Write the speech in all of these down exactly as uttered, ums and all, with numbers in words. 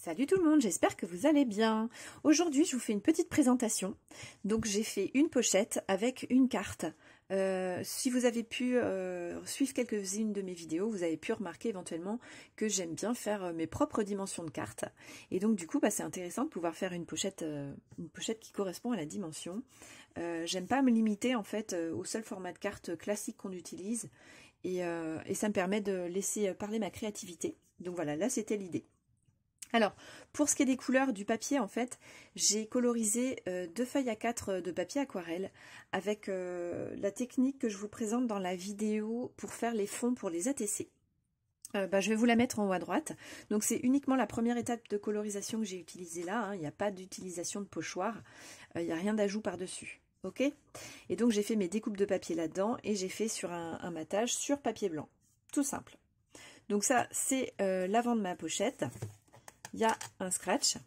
Salut tout le monde, j'espère que vous allez bien. Aujourd'hui, je vous fais une petite présentation. Donc, j'ai fait une pochette avec une carte. Euh, si vous avez pu euh, suivre quelques-unes de mes vidéos, vous avez pu remarquer éventuellement que j'aime bien faire mes propres dimensions de cartes. Et donc, du coup, bah, c'est intéressant de pouvoir faire une pochette, euh, une pochette qui correspond à la dimension. Euh, j'aime pas me limiter en fait au seul format de carte classique qu'on utilise. Et, euh, et ça me permet de laisser parler ma créativité. Donc voilà, là, c'était l'idée. Alors, pour ce qui est des couleurs du papier, en fait, j'ai colorisé euh, deux feuilles A quatre de papier aquarelle avec euh, la technique que je vous présente dans la vidéo pour faire les fonds pour les A T C. Euh, bah, je vais vous la mettre en haut à droite. Donc, c'est uniquement la première étape de colorisation que j'ai utilisée là. Hein. Il n'y a pas d'utilisation de pochoir. Euh, il n'y a rien d'ajout par-dessus. Ok ? Et donc, j'ai fait mes découpes de papier là-dedans et j'ai fait sur un, un matage sur papier blanc. Tout simple. Donc ça, c'est euh, l'avant de ma pochette. Il y a un scratch,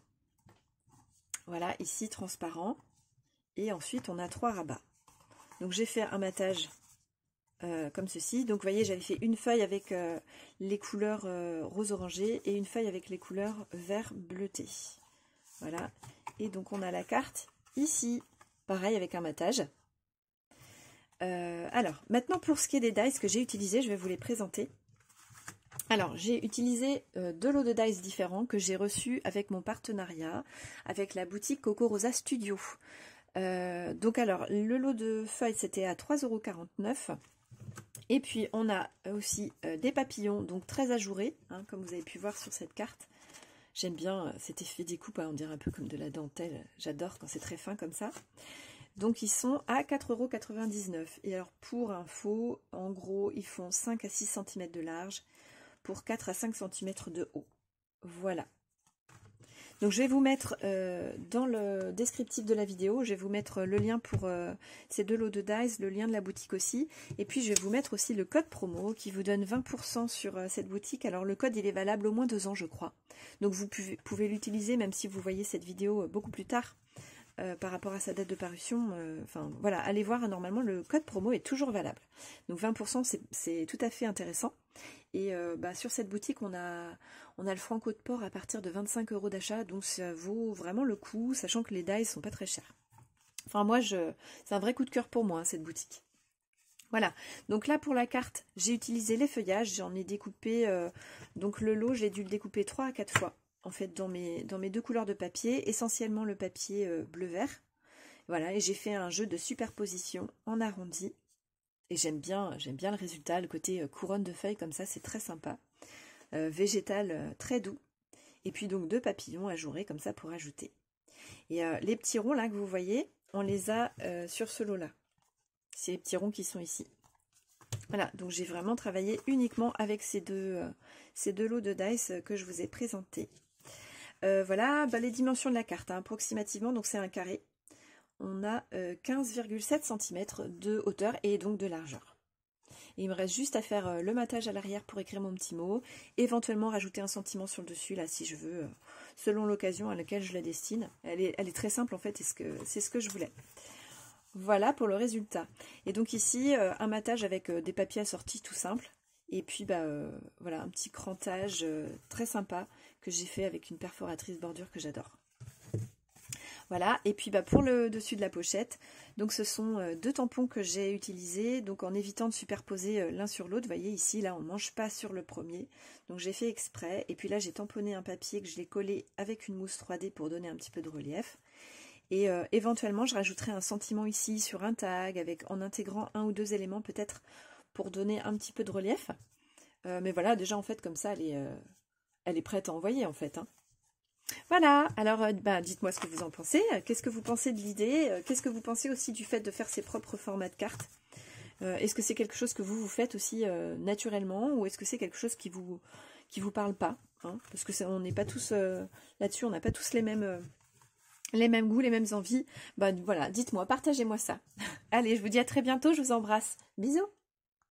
voilà, ici transparent, et ensuite on a trois rabats. Donc j'ai fait un matage euh, comme ceci. Donc vous voyez, j'avais fait une feuille avec euh, les couleurs euh, rose orangé et une feuille avec les couleurs vert bleuté. Voilà, et donc on a la carte ici, pareil avec un matage. Euh, alors, maintenant pour ce qui est des dies que j'ai utilisés, je vais vous les présenter. Alors, j'ai utilisé euh, deux lots de dies différents que j'ai reçus avec mon partenariat avec la boutique Coco Rosa Studio. Euh, donc alors, le lot de feuilles, c'était à trois euros quarante-neuf. Et puis, on a aussi euh, des papillons, donc très ajourés, hein, comme vous avez pu voir sur cette carte. J'aime bien euh, cet effet découpe, hein, on dirait un peu comme de la dentelle. J'adore quand c'est très fin comme ça. Donc, ils sont à quatre euros quatre-vingt-dix-neuf. Et alors, pour info, en gros, ils font cinq à six centimètres de large pour quatre à cinq centimètres de haut. Voilà. Donc je vais vous mettre euh, dans le descriptif de la vidéo, je vais vous mettre le lien pour euh, ces deux lots de dies, le lien de la boutique aussi. Et puis je vais vous mettre aussi le code promo qui vous donne vingt pour cent sur euh, cette boutique. Alors le code il est valable au moins deux ans je crois. Donc vous pouvez, pouvez l'utiliser même si vous voyez cette vidéo beaucoup plus tard. Euh, par rapport à sa date de parution, euh, enfin voilà, allez voir, normalement le code promo est toujours valable. Donc vingt pour cent c'est tout à fait intéressant. Et euh, bah, sur cette boutique, on a, on a le franco de port à partir de vingt-cinq euros d'achat, donc ça vaut vraiment le coup, sachant que les dies sont pas très chers. Enfin moi, je, c'est un vrai coup de cœur pour moi, hein, cette boutique. Voilà, donc là pour la carte, j'ai utilisé les feuillages, j'en ai découpé, euh, donc le lot, j'ai dû le découper trois à quatre fois. En fait, dans mes, dans mes deux couleurs de papier, essentiellement le papier euh, bleu-vert. Voilà, et j'ai fait un jeu de superposition en arrondi. Et j'aime bien, j'aime bien le résultat, le côté euh, couronne de feuilles comme ça, c'est très sympa. Euh, végétal, euh, très doux. Et puis donc deux papillons ajourés comme ça pour ajouter. Et euh, les petits ronds là que vous voyez, on les a euh, sur ce lot-là. C'est les petits ronds qui sont ici. Voilà, donc j'ai vraiment travaillé uniquement avec ces deux, euh, ces deux lots de dice que je vous ai présentés. Euh, voilà, bah, les dimensions de la carte, hein, approximativement, donc c'est un carré. On a euh, quinze virgule sept centimètres de hauteur et donc de largeur. Et il me reste juste à faire euh, le matage à l'arrière pour écrire mon petit mot, éventuellement rajouter un sentiment sur le dessus, là, si je veux, euh, selon l'occasion à laquelle je la destine. Elle est, elle est très simple, en fait, et c'est ce que je voulais. Voilà pour le résultat. Et donc ici, euh, un matage avec euh, des papiers assortis tout simple. Et puis, bah, euh, voilà, un petit crantage euh, très sympa que j'ai fait avec une perforatrice bordure que j'adore. Voilà, et puis bah, pour le dessus de la pochette, donc ce sont euh, deux tampons que j'ai utilisés, donc en évitant de superposer euh, l'un sur l'autre. Vous voyez ici, là on ne mange pas sur le premier, donc j'ai fait exprès. Et puis là j'ai tamponné un papier que je l'ai collé avec une mousse trois D pour donner un petit peu de relief. Et euh, éventuellement je rajouterai un sentiment ici sur un tag, avec, en intégrant un ou deux éléments peut-être pour donner un petit peu de relief. Euh, mais voilà, déjà en fait comme ça, elle est, euh, elle est prête à envoyer en fait, hein. Voilà, alors euh, bah, dites-moi ce que vous en pensez, qu'est-ce que vous pensez de l'idée, qu'est-ce que vous pensez aussi du fait de faire ses propres formats de cartes, euh, est-ce que c'est quelque chose que vous vous faites aussi euh, naturellement, ou est-ce que c'est quelque chose qui vous qui vous parle pas, hein, parce que on n'est pas tous euh, là-dessus, on n'a pas tous les mêmes euh, les mêmes goûts, les mêmes envies. Bah voilà, dites-moi, partagez-moi ça. Allez, je vous dis à très bientôt, je vous embrasse, bisous.